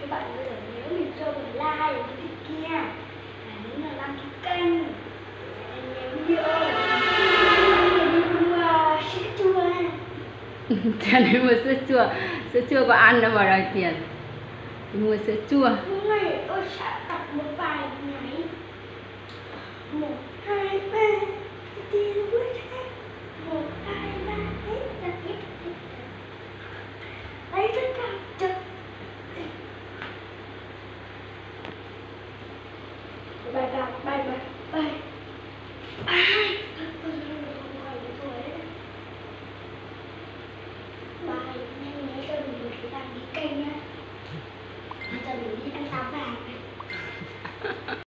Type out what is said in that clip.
bạn ơi, nếu mình cho mình like ở những cái kia là những là đăng ký kênh, nếu video mình mua sữa chua. Cho nên mua sữa chua có ăn đâu mà đòi tiền. Đi mua sữa chua. Hôm nay tôi sẽ tập một bài nhảy 1, 2, 3.